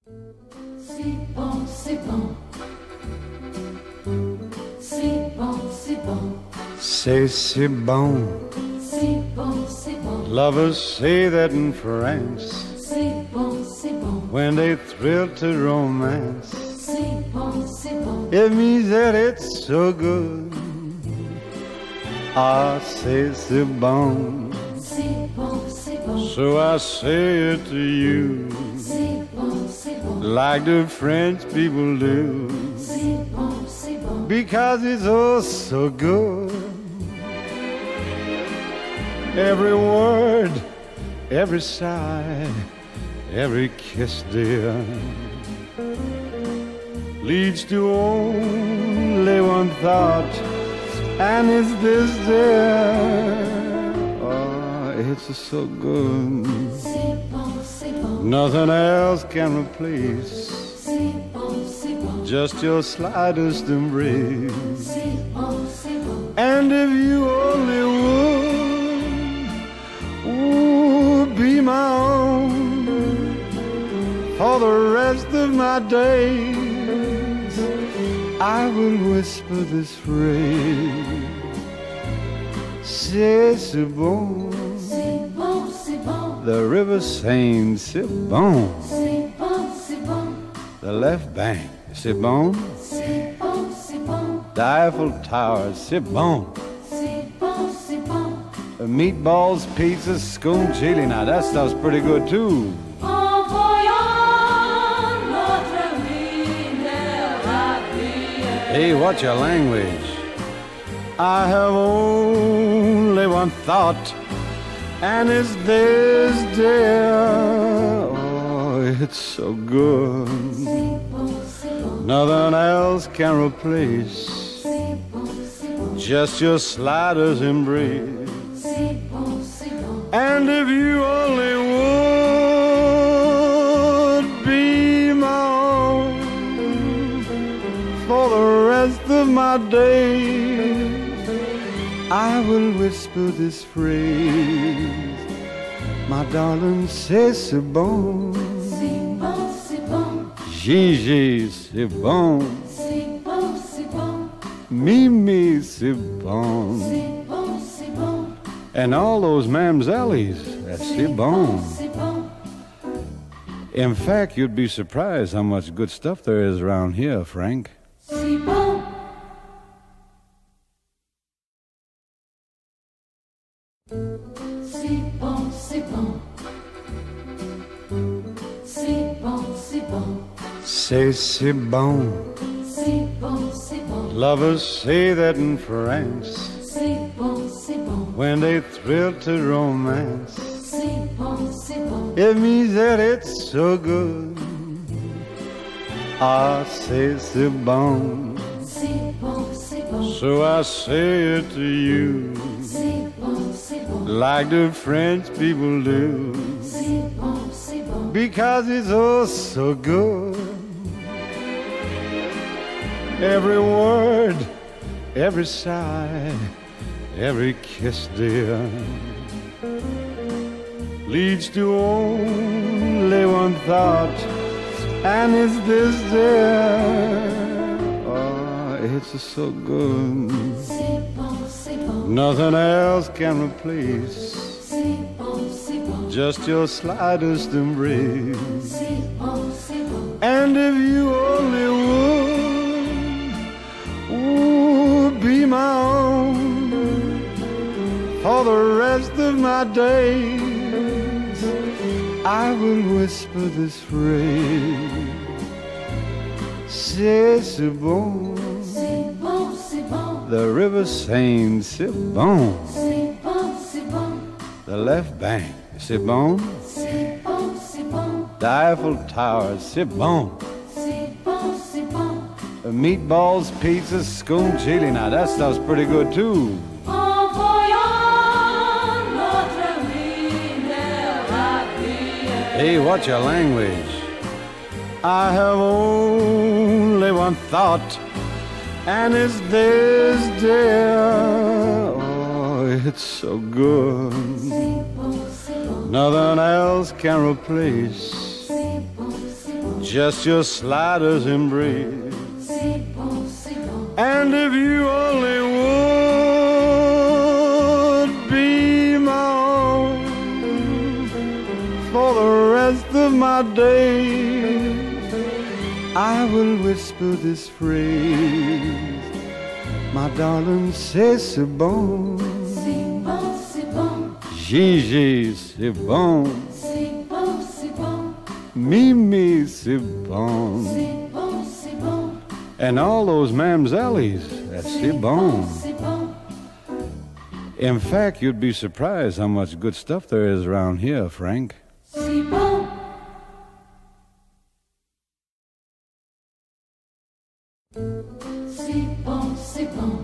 C'est bon, c'est bon. C'est bon, c'est bon. C'est bon. C'est bon, c'est bon. Lovers say that in France. C'est bon, c'est bon. When they thrill to romance, C'est bon, c'est bon. it means that it's so good. Ah, c'est bon. C'est bon, c'est bon. So I say it to you, C'est bon, c'est bon. like the French people do, C'est bon, c'est bon. because it's oh so good. Every word, every sigh, every kiss, dear, leads to only one thought, and it's this, dear. Oh, it's so good. C'est bon, c'est bon. Nothing else can replace C'est bon, c'est bon. just your slightest embrace. C'est bon, c'est bon. And if you only would be my own for the rest of my days, I will whisper this phrase. C'est bon. C'est bon, c'est bon. The river Seine, c'est bon. C'est bon, c'est bon. The left bank, c'est bon. C'est bon, c'est bon. The Eiffel Tower, c'est bon. C'est bon, c'est bon. Meatballs, pizza, scone chili. Now that stuff's pretty good too. En voyant notre minéraille. Hey, what's your language? I have only one thought, and it's this, dear. Oh, it's so good. C'est bon, c'est bon. Nothing else can replace C'est bon, c'est bon. just your slightest embrace. C'est bon, c'est bon. And if you only would be my own for the rest of my days, I will whisper this phrase. My darling, c'est bon. C'est bon, c'est bon. Gigi, c'est bon. C'est bon, c'est bon. Mimi, c'est bon. C'est bon, c'est bon. And all those mamsellies, c'est bon. C'est bon. In fact, you'd be surprised how much good stuff there is around here, Frank. C'est bon. C'est bon, c'est bon. C'est bon, c'est bon. C'est bon. C'est bon, c'est bon. Lovers say that in France. C'est bon, c'est bon. When they thrill to romance, C'est bon, c'est bon. it means that it's so good. Ah, c'est bon. C'est bon, c'est bon. So I say it to you, C'est bon, c'est bon. like the French people do, C'est bon, c'est bon. because it's oh so good. Every word, every sigh, every kiss, dear, leads to only one thought, and it's this, dear. Oh, it's so good. C'est bon, c'est bon. Nothing else can replace C'est bon, c'est bon. just your slightest embrace. C'est bon, c'est bon. And if you only would be my own for the rest of my days, I will whisper this phrase. C'est bon. C'est bon, c'est bon. The river Seine, c'est bon. C'est bon, c'est bon. The left bank, c'est bon. C'est bon, c'est bon. The Eiffel Tower, c'est bon. C'est bon, c'est bon. Meatballs, pizza, scone chili. Now that stuff's pretty good too. En voyant notre minéraille. Hey, what's your language? I have only one thought, and it's this, dear. Oh, it's so good. C'est bon, c'est bon. Nothing else can replace C'est bon, c'est bon. just your slightest embrace. c'est bon, c'est bon. And if you only would be my own for the rest of my days, I will whisper this phrase, my darling, c'est bon. C'est bon, c'est bon. Gigi, c'est bon. C'est bon, c'est bon. Mimi, c'est bon. C'est bon, c'est bon. And all those mamsellies, c'est bon. C'est bon. In fact, you'd be surprised how much good stuff there is around here, Frank. C'est bon. C'est bon, c'est bon.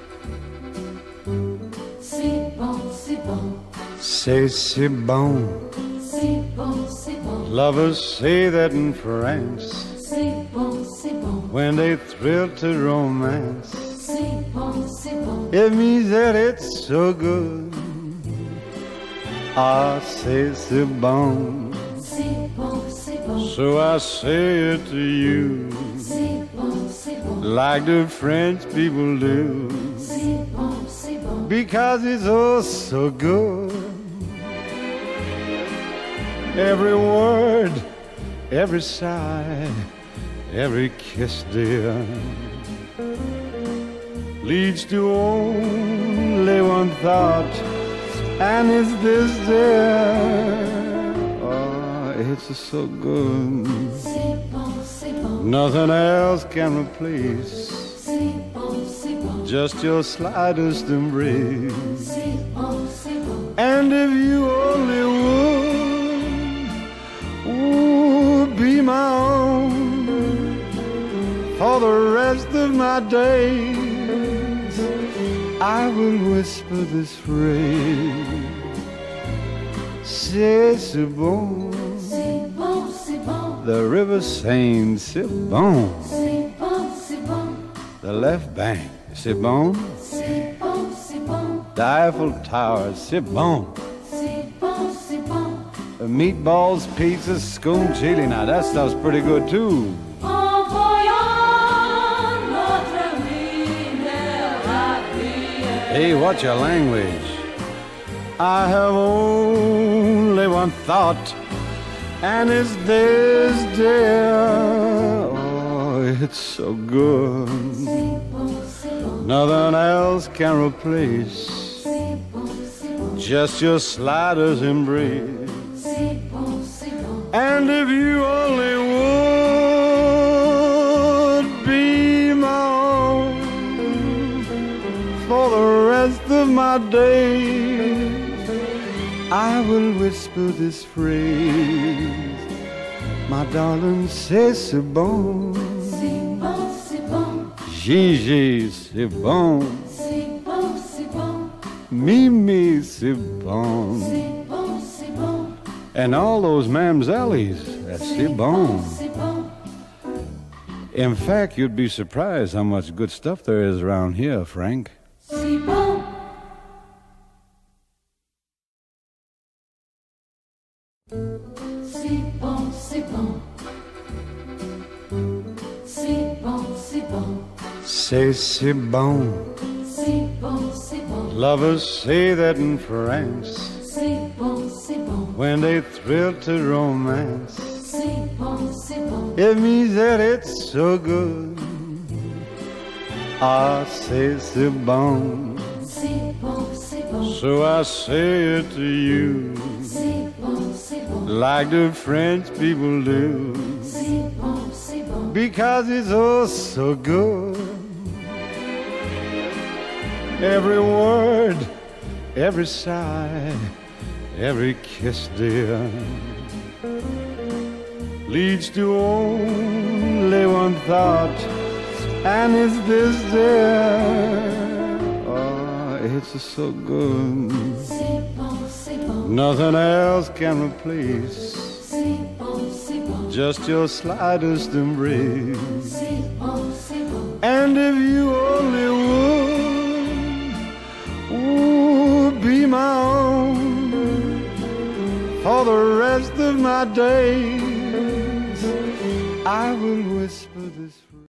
C'est bon, c'est bon. C'est bon. C'est bon, c'est bon. Lovers say that in France C'est bon, c'est bon. when they thrill to romance. C'est bon, c'est bon. It means that it's so good. Ah, c'est bon. C'est bon, c'est bon. So I say it to you C'est bon, c'est bon. like the French people do. C'est bon, c'est bon. Because it's oh so good. Every word, every sigh, every kiss, dear, leads to only one thought, and it's this, dear. Oh, it's so good. C'est bon, c'est bon. Nothing else can replace C'est bon, c'est bon. just your slightest embrace. C'est bon, c'est bon. And if you only would be my own for the rest of my days, I will whisper this phrase, c'est bon. C'est bon, c'est bon. The river Seine, c'est bon. C'est bon, c'est bon. The left bank, c'est bon. C'est bon, c'est bon. The Eiffel Tower, c'est bon. C'est bon, c'est bon. Meatballs, pizza, scone chili. Now that stuff's pretty good too. En voyant notre lumière à briller. Hey, what's your language? I have only one thought, and it's this, dear. Oh, it's so good. C'est bon, c'est bon. Nothing else can replace C'est bon, c'est bon. just your slightest embrace. C'est bon, c'est bon. And if you only would be my own for the rest of my days, I will whisper this phrase, my darling, c'est bon. C'est bon, c'est bon. Gigi, c'est bon. C'est bon, c'est bon. Mimi, c'est bon. C'est bon, c'est bon. And all those mamsellies, c'est bon. C'est bon. In fact, you'd be surprised how much good stuff there is around here, Frank. C'est bon. C'est bon, c'est bon. C'est bon, c'est bon. C'est bon. C'est bon, c'est bon. Lovers say that in France C'est bon, c'est bon. when they thrill to romance. C'est bon, c'est bon. It means that it's so good. Ah, c'est bon. C'est bon, c'est bon. So I say it to you C'est bon, c'est bon. like the French people do. C'est bon, c'est bon. Because it's oh so good. Every word, every sigh, every kiss, dear, leads to only one thought, and it's this, dear. Oh, it's so good. C'est bon, c'est bon. Nothing else can replace C'est bon, c'est bon. just your slightest embrace. C'est bon, c'est bon. And if you only would be my own for the rest of my days, I will whisper this phrase.